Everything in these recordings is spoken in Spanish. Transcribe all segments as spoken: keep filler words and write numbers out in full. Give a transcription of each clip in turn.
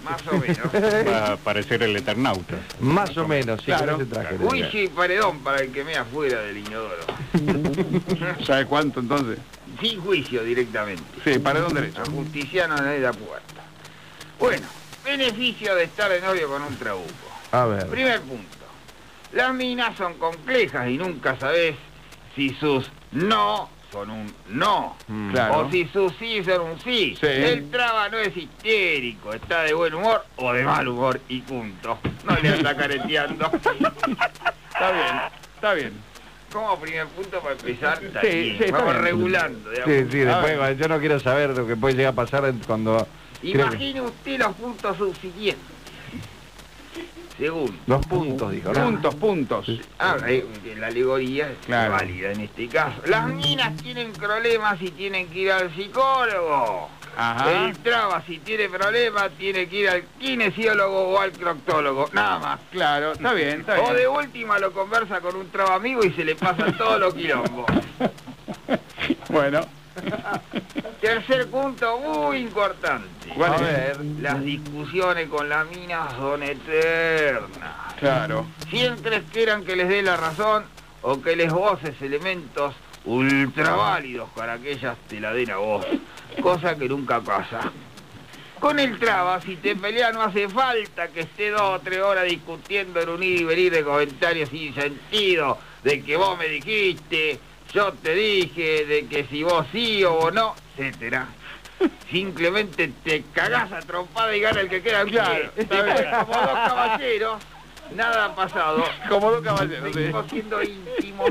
Más o menos. Va a parecer el Eternauta. Más o menos, sí, Claro, con ese traje. claro. Juicio y paredón para el que me afuera del inodoro. ¿Sabe cuánto entonces? Sin juicio directamente. Sí, paredón derecho. A justiciano de la puerta. Bueno, beneficio de estar de novio con un trabuco. A ver. Primer punto. Las minas son complejas y nunca sabés si sus no son un no. Mm. Claro. O si sus sí son un sí. Sí. El traba no es histérico, está de buen humor o de mal humor y punto. No le anda careteando. Está bien, está bien. Como primer punto para empezar, está Sí, bien. sí, está Vamos bien. regulando. De a Sí, poco. sí, después yo no quiero saber lo que puede llegar a pasar cuando... creo que- Imagine usted los puntos subsiguientes. Segundo. Los puntos, dijo, ¿no? Puntos, puntos. Ah, eh, la alegoría es Claro. válida en este caso. Las minas tienen problemas y tienen que ir al psicólogo. Ajá. El traba, si tiene problemas, tiene que ir al kinesiólogo o al proctólogo. Nada más. Claro, está bien, está O de bien. última lo conversa con un traba amigo y se le pasa todos los quilombos. Bueno, Tercer punto muy importante. ¿cuál A es? ver. Las discusiones con la mina son eternas. Claro. Siempre esperan que les dé la razón o que les voces elementos ultraválidos para que ellas te la den a vos, cosa que nunca pasa. Con el traba, si te peleas no hace falta que esté dos o tres horas discutiendo en un ir y venir de comentarios sin sentido, de que vos me dijiste, yo te dije, de que si vos sí o vos no, etcétera. Simplemente te cagás a trompada y gana el que queda en pie. Claro, está Después, bien. como dos caballeros, nada ha pasado. Como dos caballeros, sí. Seguimos siendo íntimos.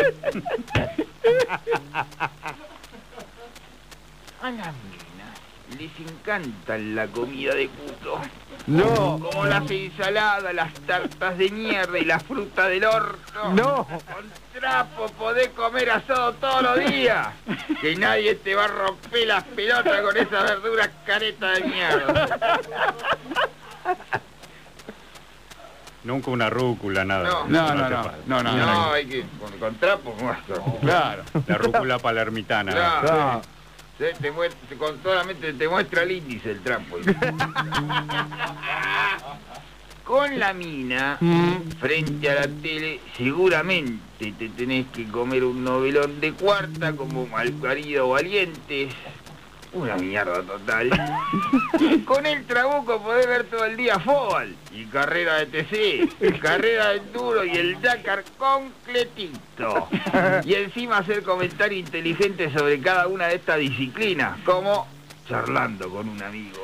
A las minas les encanta la comida de puto. No, Como las ensaladas, las tartas de mierda y la fruta del orto. no. Con trapo podés comer asado todos los días. Que nadie te va a romper las pelotas con esa verdura careta de mierda. Nunca una rúcula, nada. No. No, no, hace no, falta. no, no, No, no. hay que con, con trapo muestro. Claro. La rúcula palermitana. Claro. No. Se- te muestra, con solamente te muestra el índice el trapo. Con la mina, frente a la tele, seguramente te tenés que comer un novelón de cuarta como Malparido Valientes. Una mierda total. Con el trabuco podés ver todo el día fútbol y carrera de T C, carrera de enduro y el Dakar completito. Y encima hacer comentarios inteligentes sobre cada una de estas disciplinas, como charlando con un amigo.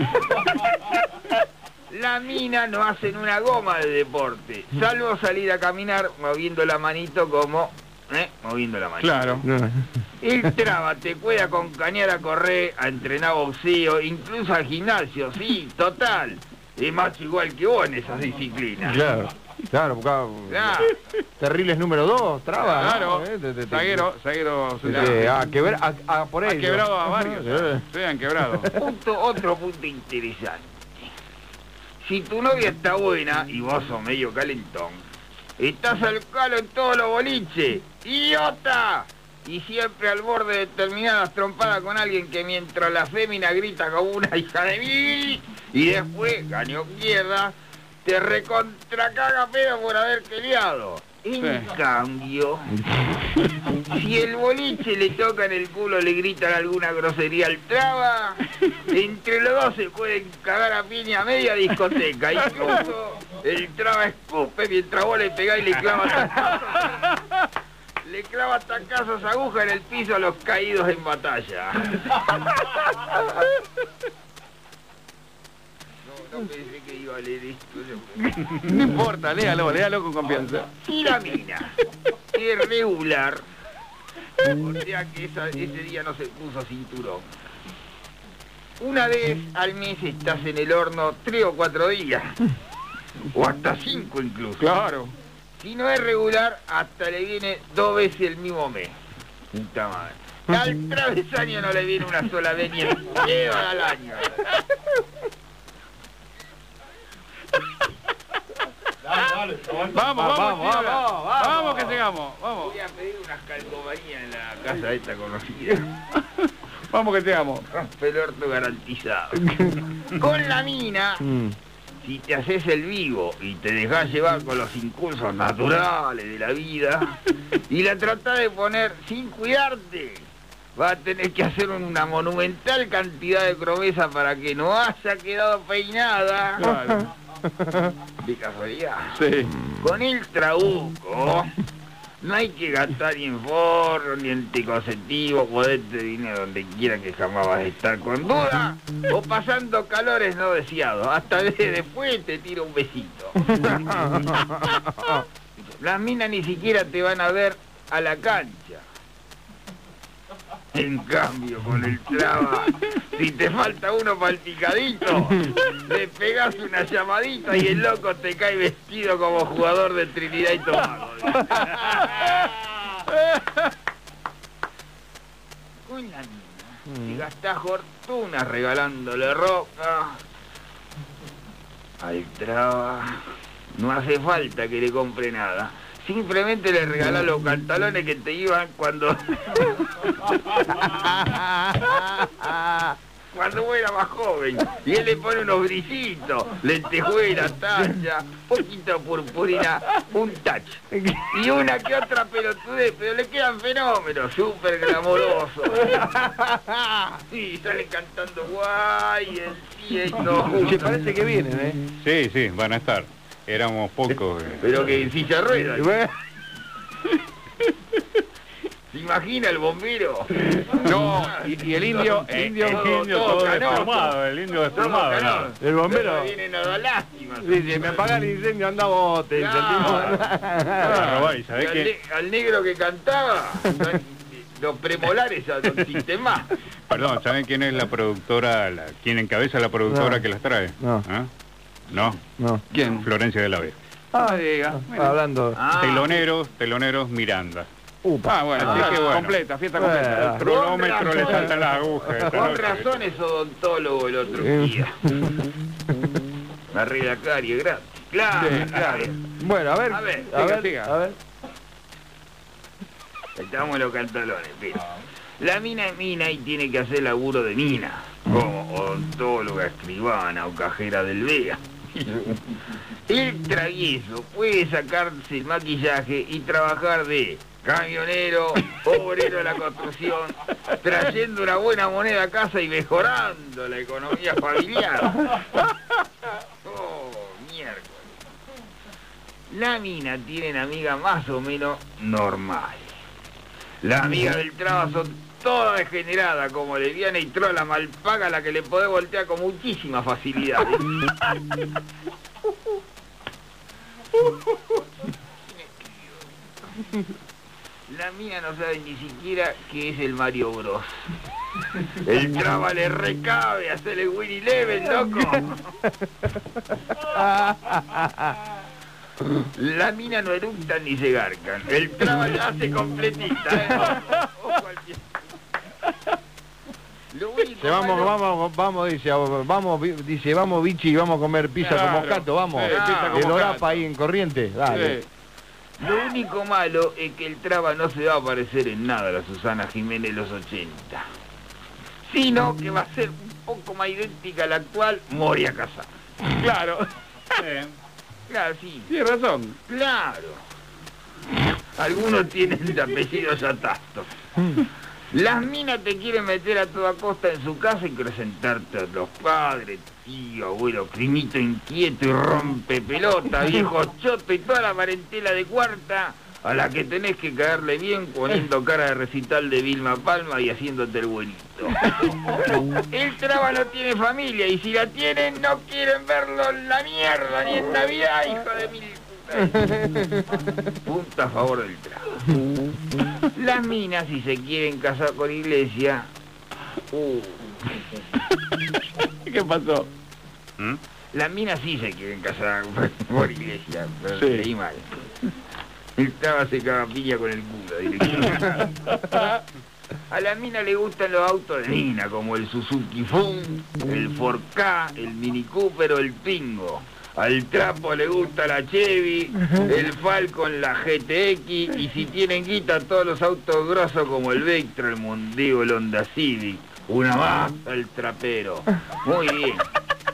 La mina no hacen una goma de deporte, salvo salir a caminar moviendo la manito como... ¿Eh? Moviendo la manito. Claro. No. El traba te puede acompañar a correr, a entrenar boxeo, incluso al gimnasio, sí, total. Es macho igual que vos en esas disciplinas. Claro, claro, porque, ah, Claro. terribles número dos, traba. Claro. ¿no? Eh, te- te- te- Zaguero, zaguero. te- te- ah, quebra- ah, ah, por Ha ello. quebrado a varios. Eh. Sí, han quebrado. Punto, otro punto interesante. Si tu novia está buena y vos sos medio calentón, estás al calo en todos los boliches. ¡Idiota! Y siempre al borde de terminar las trompadas con alguien que mientras la fémina grita como una hija de mí y después, ganó mierda, te recontracaga pedo por haber peleado. En Sí. cambio, si el boliche le toca en el culo, le gritan alguna grosería al traba, entre los dos se pueden cagar a piña a media discoteca. Incluso el traba escupe mientras vos le pegás y le clavas tacazos, le clavas tacazos aguja en el piso a los caídos en batalla. No, no pensé que iba a leer esto. No importa, léalo, léalo con confianza. Si la mina es regular, o sea que esa- ese día no se puso cinturón. Una vez al mes estás en el horno tres o cuatro días, o hasta cinco incluso. Claro. Si no es regular, hasta le viene dos veces el mismo mes. Puta madre. Al travesaño no le viene una sola vez ni el pedo al año. Vamos, vamos, Vamos, vamos, vamos, vamos. vamos que llegamos, vamos. Voy a pedir unas calcomanías en la casa esta conocida. Vamos que llegamos. Rompe el orto garantizado. Con la mina, Mm. si te haces el vivo y te dejás llevar con los impulsos naturales de la vida y la tratás de poner sin cuidarte, vas a tener que hacer una monumental cantidad de promesas para que no haya quedado peinada. Claro. De casualidad. Sí. Con el trabuco no hay que gastar ni en forro, ni en anticonceptivo, jodete dinero donde quiera que jamás vas a estar con duda o pasando calores no deseados. Hasta de- después te tiro un besito. Las minas ni siquiera te van a ver a la cancha. En cambio, con el traba, si te falta uno para el picadito, le pegás una llamadita y el loco te cae vestido como jugador de Trinidad y Tobago. Con la mina, si gastás fortunas regalándole ropa al traba, no hace falta que le compre nada. Simplemente le regalás los pantalones que te iban cuando... cuando vos eras más joven. Y él le pone unos brillitos, lentejuela, talla, poquito de purpurina, un touch. Y una que otra pelotudez, pero le quedan fenómenos, súper glamorosos. Sí, salen cantando guay, en sí, todo Se junto. parece que vienen, ¿eh? Sí, sí, van a estar. Éramos pocos. eh. Pero que en silla de Y ruedas. bueno, ¿Se imagina el bombero? No, y, y el indio, Eh, indio, el todo- indio todo todo canoso. desplomado, el indio desplomado. Todo ¿no? canoso. El bombero. Pero vienen a dar lástima. sí, si me apaga el incendio, anda bote. dice el Claro. tipo. Claro, va, y Y sabés al, que, ne- al negro que cantaba, no- los premolares ya no existen más. perdón, ¿saben quién es la productora, la, quién encabeza la productora No. que las trae? No. ¿Ah? No, No. ¿quién? Florencia de la Vega. Ah, diga. Mira. Hablando. Ah, Teloneros, teloneros Miranda. Upa. Ah, bueno, Así fiesta que bueno. completa, fiesta Bueno. completa. El cronómetro le razón. saltan las agujas. esta con noche. razón es odontólogo el otro Eh. día. Me arregla caries gratis. Claro, Sí, claro. Bueno, a ver. A ver, a siga, ver, siga. a ver. Estamos en los cantalones, pero la mina es mina y tiene que hacer laburo de mina, como odontóloga, escribana o cajera del Vega. El travieso puede sacarse el maquillaje y trabajar de camionero, obrero de la construcción, trayendo una buena moneda a casa y mejorando la economía familiar. Oh, miércoles. La mina tienen amigas más o menos normales. Las amigas del trabajo son todas degeneradas, como Leviana y Trola Malpaga, la que le podés voltear con muchísima facilidad. La mina no sabe ni siquiera qué es el Mario Bros. El traba le recabe hacer el Winnie Eleven, loco. La mina no eructan ni se garcan. El traba la hace completita, ¿eh? Ojo al pie. Lo único Se vamos, malo- vamos, vamos, dice, vamos, vi- dice, vamos, bichi, vamos a comer pizza Claro. como Cato, vamos. Sí, pizza El como Orapa Cato. ahí en Corriente, dale. Sí. Lo único malo es que el traba no se va a parecer en nada a la Susana Jiménez de los ochenta. Sino que va a ser un poco más idéntica a la actual Moria Casar. Claro, Sí. Claro, sí. tiene razón. Claro. Algunos tienen el apellido Yatasto. Las minas te quieren meter a toda costa en su casa y presentarte a los padres, tío, abuelo, primito inquieto y rompe pelota, viejo choto y toda la parentela de cuarta a la que tenés que caerle bien poniendo cara de recital de Vilma Palma y haciéndote el buenito. El traba no tiene familia y si la tienen no quieren verlo en la mierda ni en Navidad, hijo de mil putas. Punto a favor del traba. Las minas, si se quieren casar con iglesia... Uh, ¿Qué pasó? ¿Mm? las minas sí se quieren casar por iglesia, pero Sí. leí mal. El traba se caga piña con el cura directamente. A la mina le gustan los autos de mina, como el Suzuki Fun, el Ford Ka, el Mini Cooper o el Twingo. Al trapo le gusta la Chevy, el Falcon, la G T X, y si tienen guita todos los autos grosos como el Vectra, el Mondeo, el Honda Civic. Una más al trapero. Muy bien.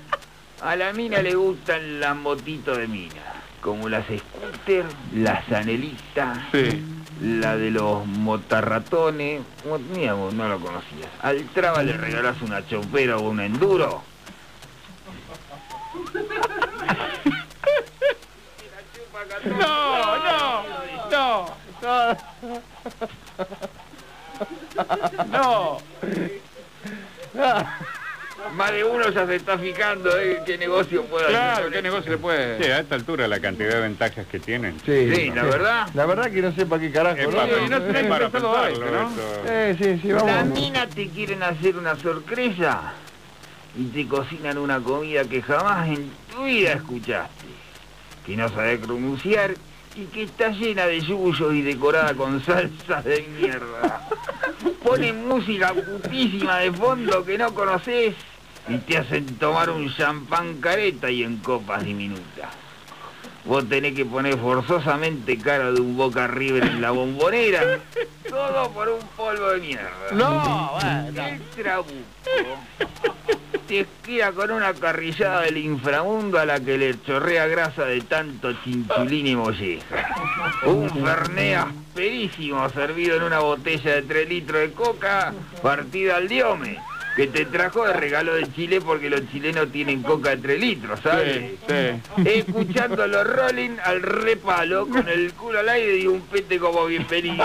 A la mina le gustan las motitos de mina, como las scooter, las anelistas, Sí. la de los motarratones. Mo- Mira, vos no lo conocías. Al traba le regalás una chopera o un enduro. No, no, no, no. No. Más de uno ya se está fijando ¿eh? qué negocio puede hacer. Claro, con ¿qué esto. negocio le puede? Sí, a esta altura la cantidad de ventajas que tienen. Sí, Sí, la verdad. La verdad que no sé para qué carajo, Es ¿no? para, Sí, no es tenés para pensado pensarlo, esto, ¿no? esto. Eh, sí, sí, Las vamos. minas te quieren hacer una sorpresa y te cocinan una comida que jamás en tu vida escuchaste, que no sabes pronunciar y que está llena de yuyos y decorada con salsas de mierda. Ponen música putísima de fondo que no conoces y te hacen tomar un champán careta y en copas diminutas. Vos tenés que poner forzosamente cara de un Boca River en la bombonera, todo por un polvo de mierda. No, bueno. El trabuco te queda con una carrillada del inframundo a la que le chorrea grasa de tanto chinchulín y molleja. Un fernet asperísimo servido en una botella de tres litros de coca partida al diome, que te trajo de regalo de Chile porque los chilenos tienen coca de tres litros, ¿sabes? Sí, sí. Escuchando los Rolling al repalo, con el culo al aire y un pete como bienvenido.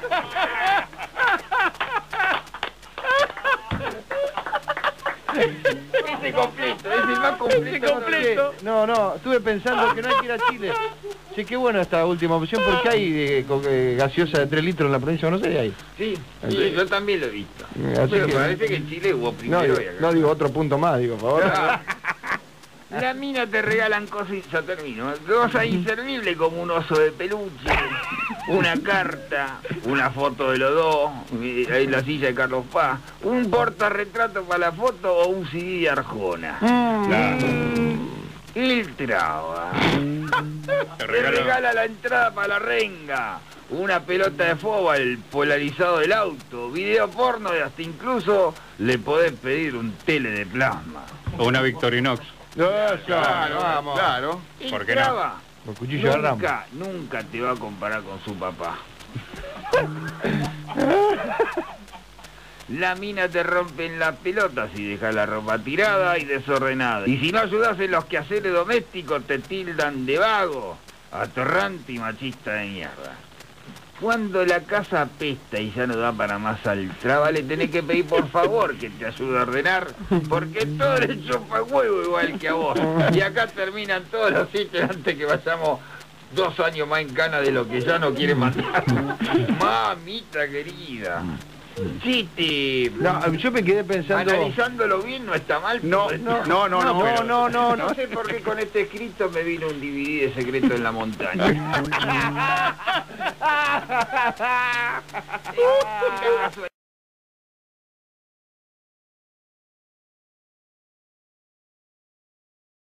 Ese completo, ese es más completo. completo. No, no, estuve pensando que no hay que ir a Chile. Sí, qué buena esta última opción, porque hay de, co- eh, gaseosa de tres litros en la provincia de Buenos Aires. Sí, sí, yo también lo he visto. Así Pero que- parece que en Chile hubo No, primero digo, y acá. no digo otro punto más, digo, por favor. Ah. La mina te regalan cosas, ya termino, cosas inservibles como un oso de peluche, una carta, una foto de los dos, eh, ahí en la silla de Carlos Paz, un portarretrato para la foto o un C D de Arjona. El traba Te te regalo- regala la entrada para la renga, una pelota de fútbol polarizado del auto, video porno y hasta incluso le podés pedir un tele de plasma. o una Victorinox. Eso, Claro, vamos. claro. El ¿Por qué no? traba Con cuchillo de ramo. nunca, nunca te va a comparar con su papá. La mina te rompe en las pelotas y deja la ropa tirada y desordenada. Y si no ayudas en los quehaceres domésticos te tildan de vago, atorrante y machista de mierda. Cuando la casa apesta y ya no da para más al traba, le tenés que pedir por favor que te ayude a ordenar, porque todo le chupa huevo igual que a vos. Y acá terminan todos los sitios antes que vayamos dos años más en cana de lo que ya no quiere mandar. Mamita querida. Chiste. No, yo me quedé pensando... Analizándolo bien no está mal. No, pero- no, no, no, no, pero- no, no, No no. sé por qué con este escrito me vino un D V D de Secreto en la Montaña.